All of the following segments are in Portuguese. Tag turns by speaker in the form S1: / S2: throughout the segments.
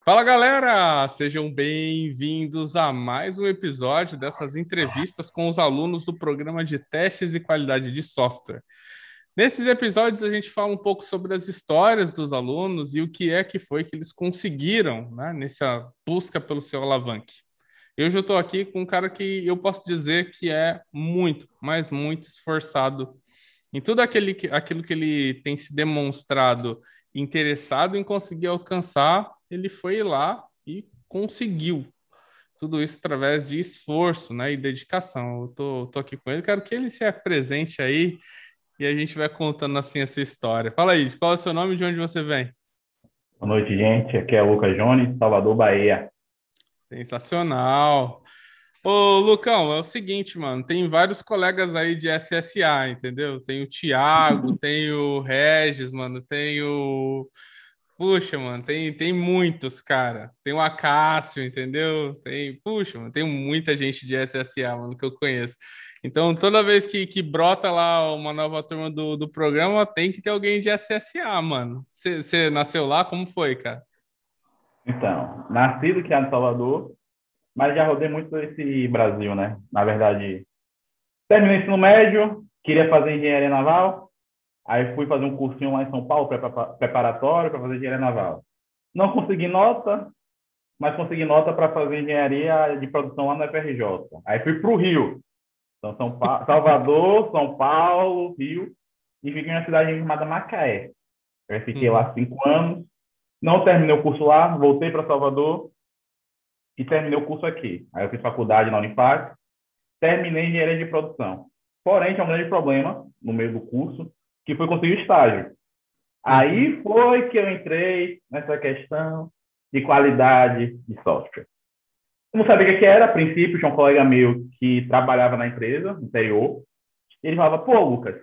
S1: Fala galera, sejam bem-vindos a mais um episódio dessas entrevistas com os alunos do programa de testes e qualidade de software. Nesses episódios a gente fala um pouco sobre as histórias dos alunos e o que é que foi que eles conseguiram, né, nessa busca pelo seu alavanque. Eu já estou aqui com um cara que eu posso dizer que é muito, mas muito esforçado em tudo aquilo que ele tem se demonstrado interessado em conseguir alcançar, ele foi lá e conseguiu. Tudo isso através de esforço, né, e dedicação. Eu tô aqui com ele, quero que ele se apresente aí e a gente vai contando assim essa história. Fala aí, qual é o seu nome e de onde você vem?
S2: Boa noite, gente. Aqui é o Lucas Jones, Salvador, Bahia.
S1: Sensacional. Ô, Lucão, é o seguinte, mano, tem vários colegas aí de SSA, entendeu? Tem o Thiago, tem o Regis, mano, tem o Puxa, mano, tem muitos, cara. Tem o Acácio, entendeu? Puxa, mano, tem muita gente de SSA, mano, que eu conheço. Então, toda vez que brota lá uma nova turma do programa, tem que ter alguém de SSA, mano. Você nasceu lá? Como foi, cara?
S2: Então, nascido criado em Salvador, mas já rodei muito esse Brasil, né? Na verdade, terminei o ensino médio, queria fazer engenharia naval, aí fui fazer um cursinho lá em São Paulo, preparatório para fazer engenharia naval. Não consegui nota, mas consegui nota para fazer engenharia de produção lá no FRJ. Aí fui para o Rio. Então, Salvador, São Paulo, Rio, e fiquei em uma cidade chamada Macaé. Eu fiquei
S1: Uhum,
S2: lá 5 anos. Não terminei o curso lá, voltei para Salvador e terminei o curso aqui. Aí eu fiz faculdade na Unifac, terminei engenharia de produção. Porém, tinha um grande problema no meio do curso, que foi conseguir estágio.
S1: uhum,
S2: Aí foi que eu entrei nessa questão de qualidade de software. Eu não sabia o que era, a princípio, tinha um colega meu que trabalhava na empresa, no interior. Ele falava, pô, Lucas,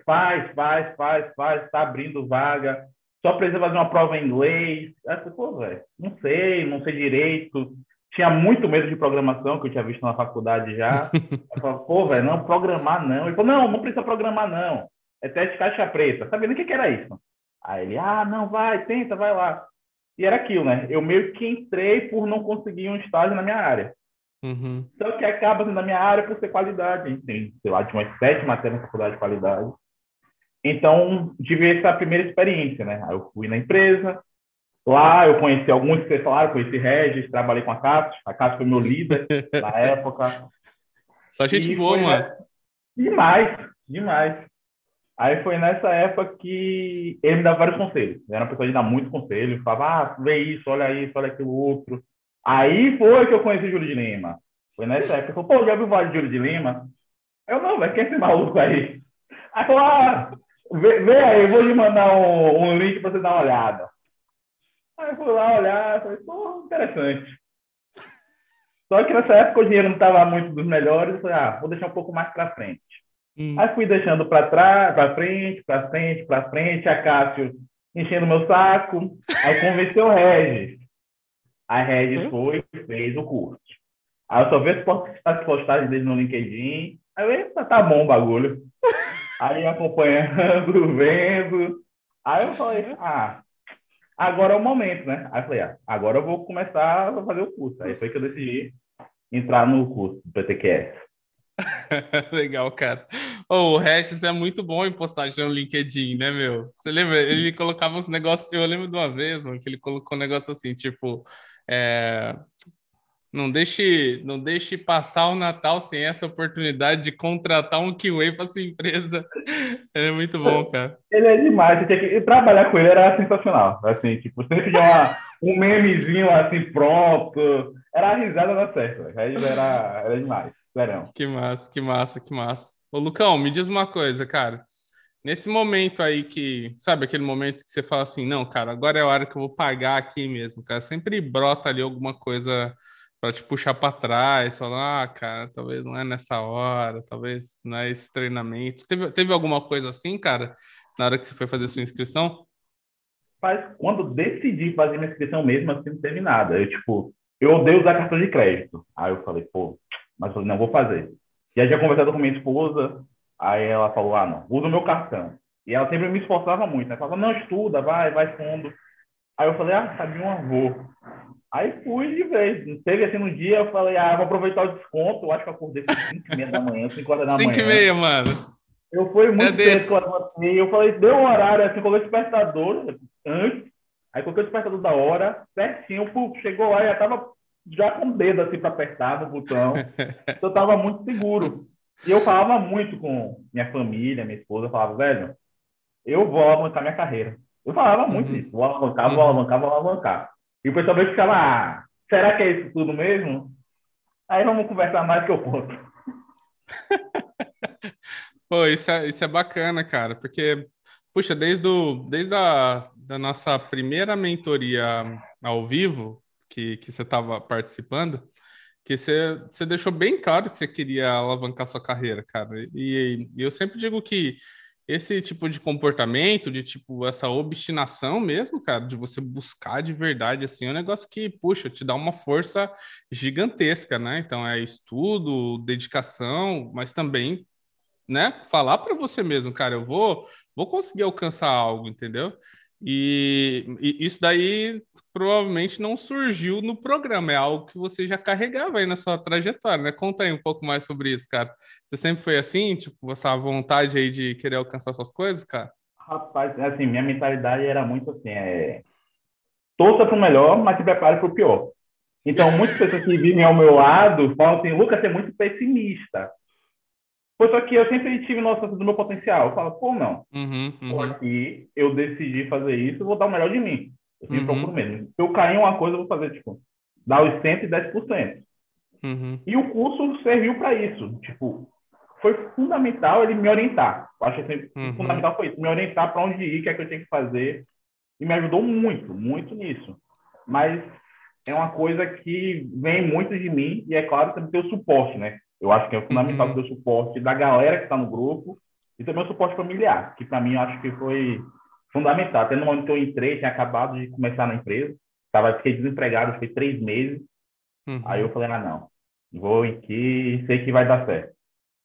S2: faz, tá abrindo vaga, só precisa fazer uma prova em inglês. Aí eu falei, pô, velho, não sei direito. Tinha muito medo de programação, que eu tinha visto na faculdade já. Eu falava, pô, velho, não, programar não. Ele falou, não, não precisa programar não. É teste caixa preta. Sabia nem o que era isso. Aí ele, não, vai, tenta, vai lá. E era aquilo, né? Eu meio que entrei por não conseguir um estágio na minha área.
S1: uhum,
S2: Só que acaba sendo na minha área por ser qualidade. A gente tem, sei lá, de umas 7 matérias na faculdade de qualidade. Então, tive essa primeira experiência, né? Aí eu fui na empresa, lá eu conheci alguns que vocês falaram, conheci Regis, trabalhei com a Cássio foi meu líder na época,
S1: Só gente
S2: e
S1: boa,
S2: foi
S1: mano.
S2: demais, demais. Aí foi nessa época que ele me dava vários conselhos. Ele era uma pessoa de dar muito conselho, falava, vê isso, olha aquilo outro. Aí foi que eu conheci Júlio de Lima. Foi nessa época, ele falou, pô, já viu o Vale de Júlio de Lima? Eu, não, velho, quem é esse maluco aí? Aí falou, vê aí, eu vou lhe mandar um link para você dar uma olhada. Aí eu fui lá olhar, falei, pô, interessante. Só que nessa época o dinheiro não estava muito dos melhores, eu falei, vou deixar um pouco mais para frente.
S1: Hum.
S2: Aí fui deixando para trás, para frente, a Cássio enchendo meu saco, aí convenceu o Regis. Aí Regis foi, fez o curso. Aí eu só vi as postagens dele no LinkedIn, aí eu, eita, tá bom o bagulho. Aí acompanhando, vendo. Aí eu falei, agora é o momento, né? Aí eu falei, agora eu vou começar a fazer o curso. Aí foi que eu decidi entrar no curso do PTQS.
S1: Legal, cara. O Regis é muito bom em postagem no LinkedIn, né, meu? Você lembra? Ele colocava uns negócios. Eu lembro de uma vez, mano, que ele colocou um negócio assim, tipo. é, não deixe passar o Natal sem essa oportunidade de contratar um QA para sua empresa. Ele é muito bom, cara.
S2: Ele é demais, você tinha que trabalhar com ele era sensacional. Assim, tipo, sempre tinha um memezinho assim pronto. Era a risada da certa. Regis era demais. Verão.
S1: Que massa, que massa, que massa. Ô, Lucão, me diz uma coisa, cara. Nesse momento aí que, sabe, aquele momento que você fala assim, não, cara, agora é a hora que eu vou pagar aqui mesmo, cara. Sempre brota ali alguma coisa para te puxar para trás, falar, cara, talvez não é nessa hora, talvez não é esse treinamento. Teve alguma coisa assim, cara, na hora que você foi fazer sua inscrição?
S2: Mas quando decidi fazer minha inscrição mesmo, assim, não teve nada. Eu, tipo, eu odeio usar cartão de crédito. Aí eu falei, pô, mas eu falei, não, vou fazer. Já tinha conversado com minha esposa, aí ela falou, não, usa o meu cartão. E ela sempre me esforçava muito, né? Falava, não, estuda, vai fundo. Aí eu falei, sabe uma, vou. Aí fui de vez. Teve assim no dia, eu falei, vou aproveitar o desconto. Eu acho que eu acordei 5h30 da manhã, 5 horas da
S1: Cinco e
S2: manhã.
S1: meia, mano.
S2: Eu fui
S1: É
S2: muito cedo que eu
S1: desse.
S2: levantei. Eu falei, deu um horário, assim, coloquei o despertador antes. Aí coloquei o despertador da hora, certinho, chegou lá e já tava já com o dedo assim para apertar no botão. Então, eu tava muito seguro. E eu falava muito com minha família, minha esposa, eu falava, velho, eu vou alavancar minha carreira. Eu falava muito isso,
S1: Uhum,
S2: vou alavancar, vou
S1: uhum.
S2: alavancar, vou alavancar. E o pessoal meio que ficava, será que é isso tudo mesmo? Aí vamos conversar mais que eu conto.
S1: Pô, isso é bacana, cara, porque, puxa, desde da nossa primeira mentoria ao vivo, que você estava participando, que você deixou bem claro que você queria alavancar sua carreira, cara. E eu sempre digo que esse tipo de comportamento, de tipo, essa obstinação mesmo, cara, de você buscar de verdade, assim, é um negócio que, puxa, te dá uma força gigantesca, né? Então, é estudo, dedicação, mas também, né? Falar para você mesmo, cara, vou conseguir alcançar algo, entendeu? E isso daí provavelmente não surgiu no programa, é algo que você já carregava aí na sua trajetória, né? Conta aí um pouco mais sobre isso, cara. Você sempre foi assim, tipo, essa vontade aí de querer alcançar suas coisas, cara?
S2: Rapaz, assim, minha mentalidade era muito assim, torça para o melhor, mas se prepare para o pior. Então, muitas pessoas que vivem ao meu lado falam assim, Lucas, você é muito pessimista. Pois só que eu sempre tive noção do meu potencial. Eu falo, pô, não.
S1: Uhum,
S2: Tô
S1: uhum,
S2: aqui, eu decidi fazer isso, eu vou dar o melhor de mim. Eu sempre procuro
S1: uhum,
S2: mesmo. Se eu cair em uma coisa, eu vou fazer, tipo, dar os 110%.
S1: uhum,
S2: E o curso serviu para isso. Tipo, foi fundamental ele me orientar. Eu acho que o
S1: uhum,
S2: fundamental foi isso, me orientar para onde ir, o que é que eu tenho que fazer. E me ajudou muito, muito nisso. Mas é uma coisa que vem muito de mim e, é claro, também ter o suporte, né? Eu acho que é fundamental ter
S1: uhum.
S2: o suporte da galera que está no grupo e também o suporte familiar, que para mim eu acho que foi fundamental. Até no momento que eu entrei, tinha acabado de começar na empresa, fiquei desempregado, fiquei 3 meses. Aí eu
S1: Uhum.
S2: falei, não, vou aqui, sei que vai dar certo.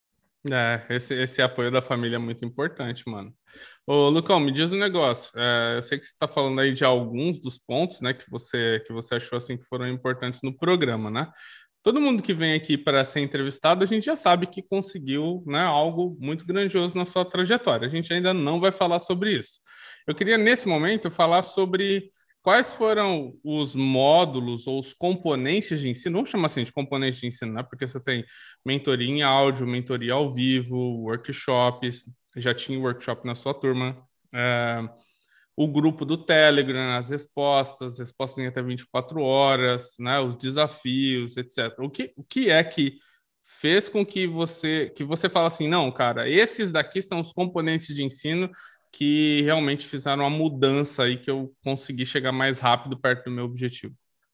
S1: Esse apoio da família é muito importante, mano. Ô, Lucão, me diz um negócio. Eu sei que você está falando aí de alguns dos pontos, né, que você achou assim que foram importantes no programa, né? Todo mundo que vem aqui para ser entrevistado, a gente já sabe que conseguiu, né, algo muito grandioso na sua trajetória. A gente ainda não vai falar sobre isso. Eu queria, nesse momento, falar sobre quais foram os módulos ou os componentes de ensino, vamos chamar assim de componentes de ensino, né? Porque você tem mentoria em áudio, mentoria ao vivo, workshops, já tinha workshop na sua turma. É, o grupo do Telegram, as respostas em até 24 horas, né, os desafios, etc. O que é que fez com que você fala assim, não, cara, esses daqui são os componentes de ensino que realmente fizeram a mudança aí que eu consegui chegar mais rápido perto do meu objetivo.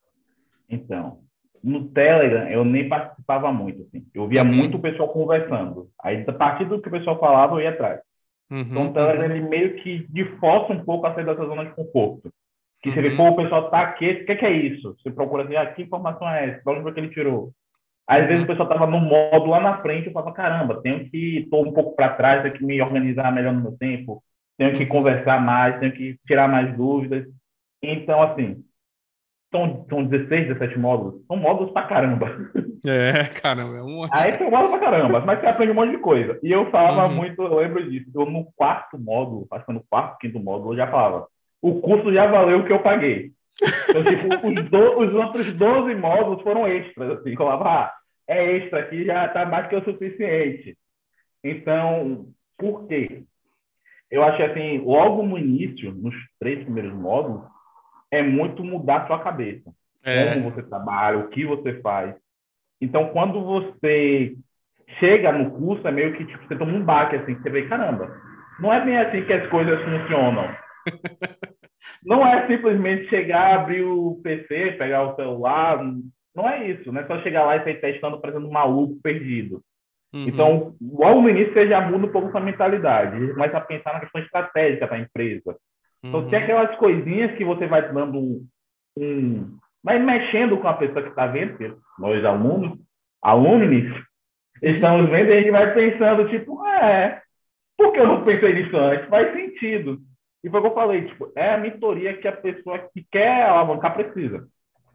S2: Então, no Telegram eu nem participava muito, assim. Eu via muito o
S1: Uhum,
S2: pessoal conversando. Aí, a partir do que o pessoal falava, eu ia atrás. Então, o
S1: uhum,
S2: Telegram,
S1: uhum,
S2: ele meio que força um pouco a sair dessa zona de conforto. Que você vê, pô,
S1: uhum,
S2: o pessoal tá aqui, o que é isso? Você procura assim, que informação é essa? De onde foi que ele tirou? Às vezes o
S1: uhum,
S2: pessoal tava no modo lá na frente, eu falava, caramba, tô um pouco para trás, tenho que me organizar melhor no meu tempo, tenho que
S1: uhum.
S2: conversar mais, tenho que tirar mais dúvidas. Então, assim, são 16, 17 módulos, são módulos pra caramba.
S1: Caramba, é um monte.
S2: Aí são módulos pra caramba, mas você aprende um monte de coisa. E eu falava
S1: Uhum.
S2: muito, eu lembro disso, eu no quarto módulo, acho que foi no quarto, quinto módulo, eu já falava, o curso já valeu o que eu paguei. Então, tipo, os outros 12 módulos foram extras, assim, eu falava, é extra aqui, já tá mais que o suficiente. Então, por quê? Eu acho que, assim, logo no início, nos 3 primeiros módulos, é muito mudar a sua cabeça. Como
S1: É.
S2: você trabalha, o que você faz. Então, quando você chega no curso, é meio que tipo, você toma um baque, assim, que você vê, caramba, não é bem assim que as coisas funcionam. Não é simplesmente chegar, abrir o PC, pegar o celular. Não é isso, não é só chegar lá e sair testando, parecendo um maluco perdido.
S1: Uhum.
S2: Então, logo no início, você já muda um pouco sua mentalidade. Você começa a pensar na questão estratégica da empresa. Então, tem
S1: Uhum.
S2: aquelas coisinhas que você vai dando vai mexendo com a pessoa que está vendo, porque nós alunos, estamos vendo e a gente vai pensando, tipo, por que eu não pensei nisso antes? Faz sentido. E foi o que eu falei, tipo, é a mentoria que a pessoa que quer alavancar precisa.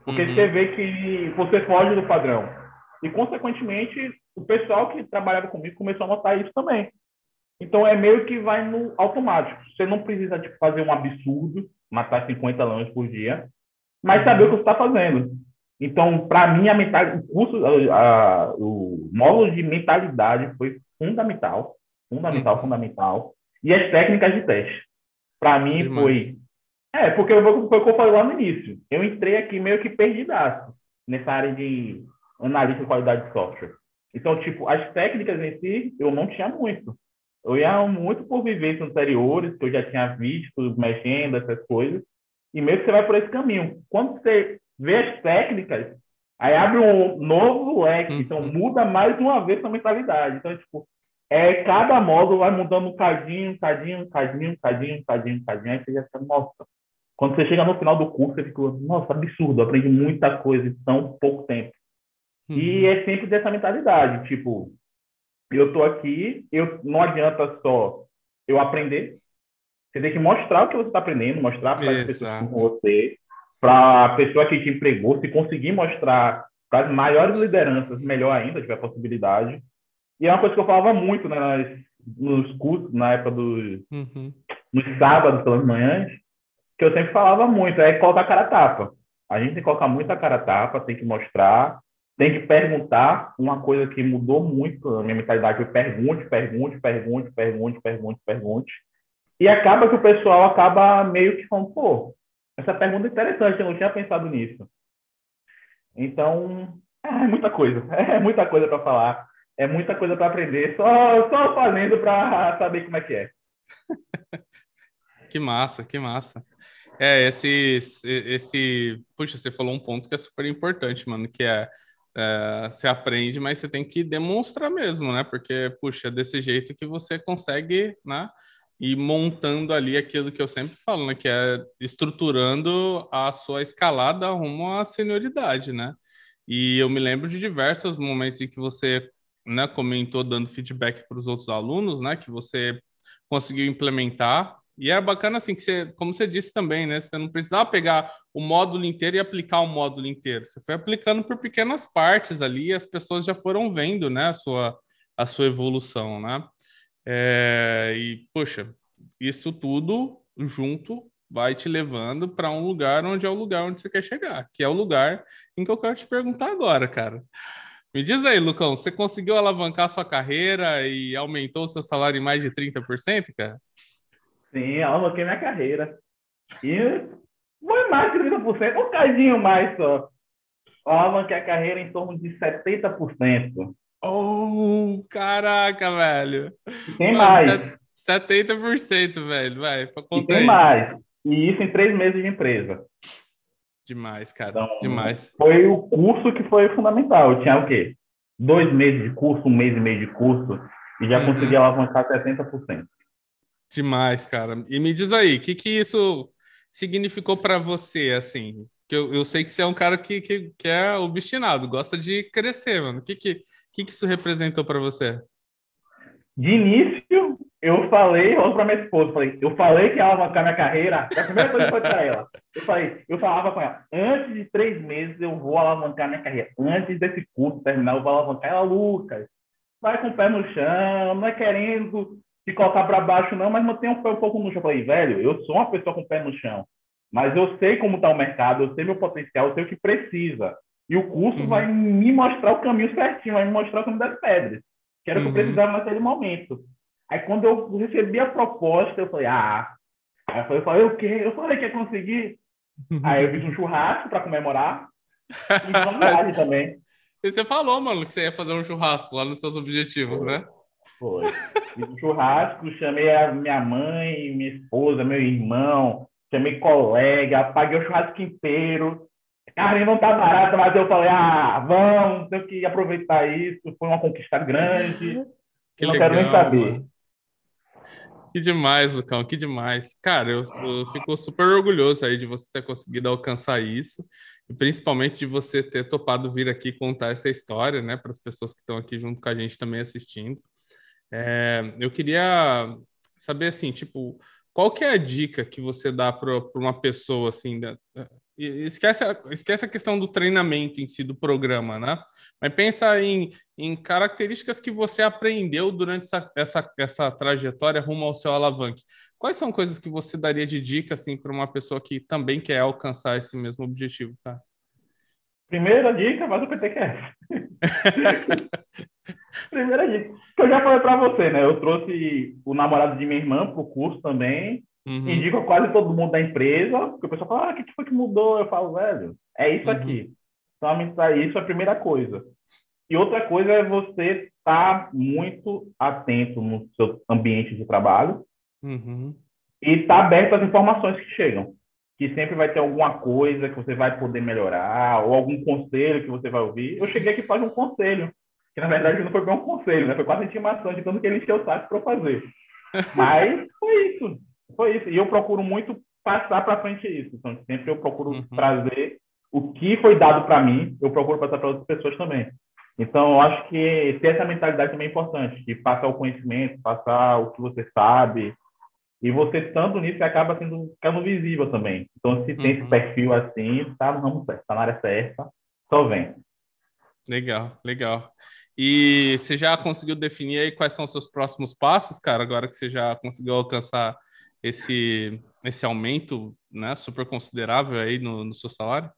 S2: Porque você vê que você foge do padrão. E, consequentemente, o pessoal que trabalhava comigo começou a notar isso também. Então, é meio que vai no automático. Você não precisa tipo, fazer um absurdo, matar 50 leões por dia, mas saber o que você está fazendo. Então, para mim, o curso, o módulo de mentalidade foi fundamental, fundamental,
S1: Uhum.
S2: fundamental. E as técnicas de teste. Para
S1: Que
S2: mim,
S1: demais.
S2: foi. Porque foi o que eu falei lá no início. Eu entrei aqui meio que perdidaço nessa área de analista de qualidade de software. Então, tipo, as técnicas em si, eu não tinha muito. Eu ia muito por vivências anteriores, que eu já tinha visto, mexendo, essas coisas, e meio que você vai por esse caminho. Quando você vê as técnicas, aí abre um novo leque, então
S1: Uhum.
S2: muda mais uma vez sua mentalidade. Então, tipo, cada módulo vai mudando um cadinho, um cadinho, um cadinho, um cadinho, um cadinho, um cadinho, aí você já fica, nossa. Quando você chega no final do curso, você fica, nossa, absurdo, eu aprendi muita coisa em tão pouco tempo. E
S1: Uhum.
S2: é sempre dessa mentalidade, tipo, eu tô aqui, não adianta só eu aprender, você tem que mostrar o que você está aprendendo, mostrar para as pessoas que estão com
S1: Exato.
S2: você, para a pessoa que te empregou, se conseguir mostrar para as maiores lideranças, melhor ainda, tiver possibilidade. E é uma coisa que eu falava muito, né, nos cursos, na época
S1: Uhum.
S2: nos sábados pelas manhãs, que eu sempre falava muito, é colocar a cara a tapa. A gente tem que colocar muito a cara a tapa, tem que mostrar, tem que perguntar. Uma coisa que mudou muito na minha mentalidade foi pergunte, pergunte, pergunte, pergunte, pergunte, pergunte. E acaba que o pessoal acaba meio que falando, pô, essa pergunta é interessante, eu não tinha pensado nisso. Então, é muita coisa, é muita coisa para falar, é muita coisa para aprender, só fazendo para saber como é que é.
S1: Que massa, que massa. Puxa, você falou um ponto que é super importante, mano, que você aprende, mas você tem que demonstrar mesmo, né? Porque, puxa, é desse jeito que você consegue, né? Ir montando ali aquilo que eu sempre falo, né? Que é estruturando a sua escalada rumo à senioridade, né? E eu me lembro de diversos momentos em que você, né, comentou dando feedback para os outros alunos, né? Que você conseguiu implementar. E é bacana assim que você, como você disse também, né? Você não precisava pegar o módulo inteiro e aplicar o módulo inteiro. Você foi aplicando por pequenas partes ali e as pessoas já foram vendo, né, a sua evolução, né? Poxa, isso tudo junto vai te levando para um lugar onde é o lugar onde você quer chegar, que é o lugar em que eu quero te perguntar agora, cara. Me diz aí, Lucão, você conseguiu alavancar sua carreira e aumentou o seu salário em mais de 30%, cara?
S2: Sim, eu aloquei minha carreira. E foi mais de 30%, um cadinho mais só. Eu alavanquei a carreira em torno de 70%.
S1: Oh, caraca, velho.
S2: E tem
S1: Mano,
S2: mais.
S1: 70%, velho. Vai,
S2: E
S1: conta
S2: tem
S1: aí.
S2: mais. E isso em 3 meses de empresa.
S1: Demais, cara.
S2: Então,
S1: Demais.
S2: foi o curso que foi fundamental. Eu tinha o quê? 2 meses de curso, um mês e meio de curso, e já consegui
S1: Uhum.
S2: alavancar 70%.
S1: Demais, cara. E me diz aí, o que que isso significou pra você, assim? Que eu sei que você é um cara que é obstinado, gosta de crescer, mano. O que que isso representou pra você?
S2: De início, eu falei logo para minha esposa, eu falei que ia alavancar minha carreira, foi a primeira coisa que eu falei para ela. Eu falava com ela, antes de 3 meses eu vou alavancar minha carreira. Antes desse curso terminar, eu vou alavancar. Ela, Lucas, vai com o pé no chão, não é querendo te colocar para baixo, não, mas mantém o pé um pouco no chão. Eu falei, velho, eu sou uma pessoa com o pé no chão, mas eu sei como está o mercado, eu sei meu potencial, eu sei o que precisa. E o curso vai
S1: Uhum.
S2: me mostrar o caminho certinho, vai me mostrar o caminho das pedras, que era o que eu
S1: Uhum.
S2: precisava naquele momento. Aí, quando eu recebi a proposta, eu falei, ah. Aí eu falei, o quê? Eu falei que ia conseguir. Aí eu fiz um churrasco para comemorar e fiz uma viagem também.
S1: E você falou, mano, que você ia fazer um churrasco lá nos seus objetivos,
S2: Foi.
S1: né?
S2: Foi. Fiz um churrasco, chamei a minha mãe, minha esposa, meu irmão, chamei colega, paguei o churrasco inteiro. Carne não tá barata, mas eu falei, ah, vamos, tenho que aproveitar isso. Foi uma conquista grande e
S1: Que
S2: não quero nem
S1: legal,
S2: saber.
S1: mano. Que demais, Lucão, que demais. Cara, eu fico super orgulhoso aí de você ter conseguido alcançar isso e principalmente de você ter topado vir aqui contar essa história, né, para as pessoas que estão aqui junto com a gente também assistindo. Eu queria saber, assim, tipo, qual que é a dica que você dá para uma pessoa, assim, esquece a questão do treinamento em si, do programa, né? Mas pensa em características que você aprendeu durante essa trajetória rumo ao seu alavanque. Quais são coisas que você daria de dica assim, para uma pessoa que também quer alcançar esse mesmo objetivo, tá?
S2: Primeira dica, faz o PTQS. Primeira dica. Que eu já falei para você, né? Eu trouxe o namorado de minha irmã para o curso também.
S1: Uhum,
S2: Indico a quase todo mundo da empresa, porque o pessoal fala, o que foi que mudou? Eu falo, velho, é isso
S1: uhum,
S2: aqui. Então, isso é a primeira coisa. E outra coisa é você estar muito atento no seu ambiente de trabalho
S1: uhum,
S2: e estar aberto às informações que chegam. Que sempre vai ter alguma coisa que você vai poder melhorar, ou algum conselho que você vai ouvir. Eu cheguei aqui para um conselho, que na verdade não foi bem um conselho, né? Foi quase intimação de tanto que ele encheu o saco para eu fazer. Mas foi isso. Foi isso. E eu procuro muito passar para frente isso. Então, sempre eu procuro
S1: uhum,
S2: trazer o que foi dado para mim, eu procuro passar para outras pessoas também. Então, eu acho que ter essa mentalidade também é importante, de passar o conhecimento, passar o que você sabe. E você, estando nisso, acaba ficando visível também. Então, se tem esse
S1: uhum.
S2: perfil assim, tá no ramo certo, tá na área certa, só vem.
S1: Legal, legal. E você já conseguiu definir aí quais são os seus próximos passos, cara, agora que você já conseguiu alcançar esse aumento, né, super considerável aí no seu salário?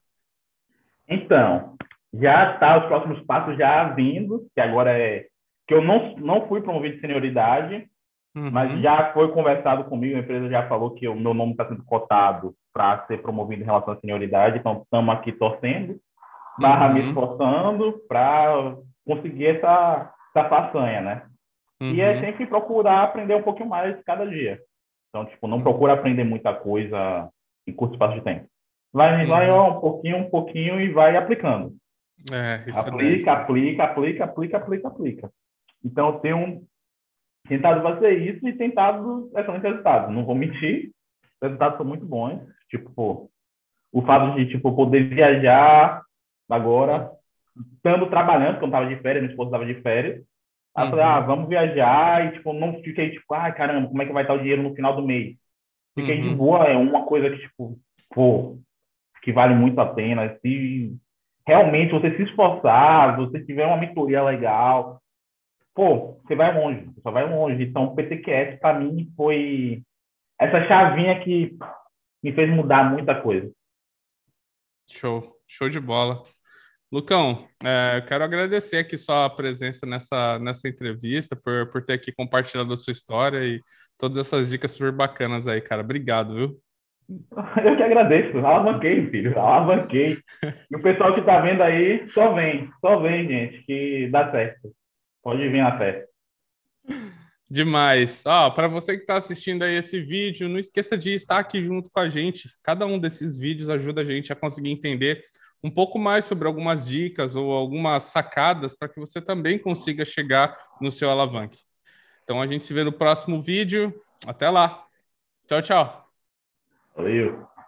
S2: Então, já tá os próximos passos já vindo, que agora é que eu não fui promovido de senioridade, mas
S1: Uhum,
S2: já foi conversado comigo, a empresa já falou que o meu nome está sendo cotado para ser promovido em relação à senioridade, então estamos aqui torcendo, barra me
S1: uhum,
S2: esforçando para conseguir essa façanha, né? E é
S1: uhum,
S2: sempre procurar aprender um pouquinho mais cada dia. Então, tipo, não procura aprender muita coisa em curto espaço de tempo. Vai
S1: uhum.
S2: ó, um pouquinho e vai aplicando.
S1: É, excelente.
S2: Aplica, aplica, aplica, aplica, aplica, aplica. Então, eu tenho tentado fazer isso e tentado excelentes resultados. Não vou mentir, os resultados são muito bons. Tipo, pô, o fato de tipo, poder viajar agora, estando trabalhando, porque eu estava de férias, minha esposa estava de férias. Aí eu falei,
S1: Uhum,
S2: vamos viajar, e tipo, não fiquei tipo, ai caramba, como é que vai estar o dinheiro no final do mês? Fiquei de
S1: uhum,
S2: boa, é uma coisa que, tipo, pô, que vale muito a pena. Se realmente você se esforçar, você tiver uma mentoria legal, pô, você vai longe, você só vai longe. Então, o PTQS, para mim, foi essa chavinha que me fez mudar muita coisa.
S1: show de bola. Lucão, eu quero agradecer aqui sua presença nessa entrevista, por ter aqui compartilhado a sua história e todas essas dicas super bacanas aí, cara. Obrigado, viu?
S2: Eu que agradeço, alavanquei, filho, alavanquei. E o pessoal que tá vendo aí, só vem, gente, que dá certo. Pode vir na fé.
S1: Demais. Ó, para você que está assistindo aí esse vídeo, não esqueça de estar aqui junto com a gente. Cada um desses vídeos ajuda a gente a conseguir entender um pouco mais sobre algumas dicas ou algumas sacadas para que você também consiga chegar no seu alavanque. Então a gente se vê no próximo vídeo. Até lá. Tchau, tchau.
S2: Valeu.